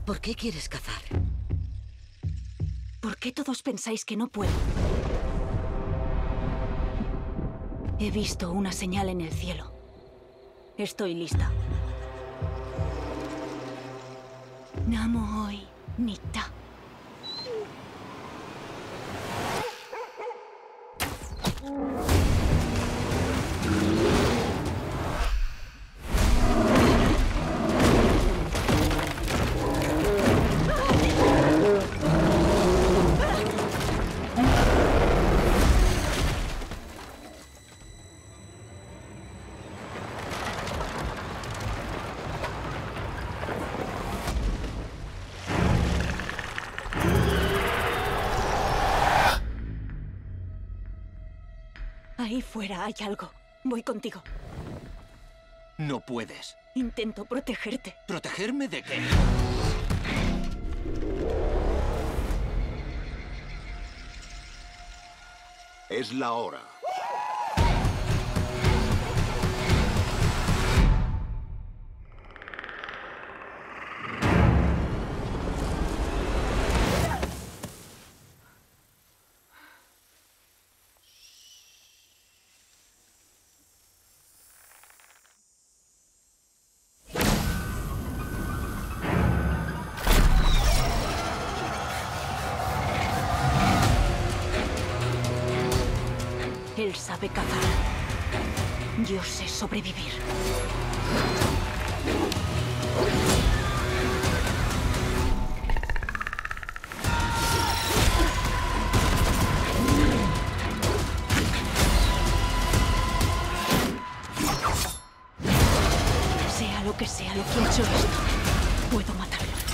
¿Por qué quieres cazar? ¿Por qué todos pensáis que no puedo? He visto una señal en el cielo. Estoy lista. Namoi Nita. Ahí fuera hay algo. Voy contigo. No puedes. Intento protegerte. ¿Protegerme de qué? Es la hora. Él sabe cazar. Yo sé sobrevivir. Sea lo que ha hecho esto, puedo matarlo.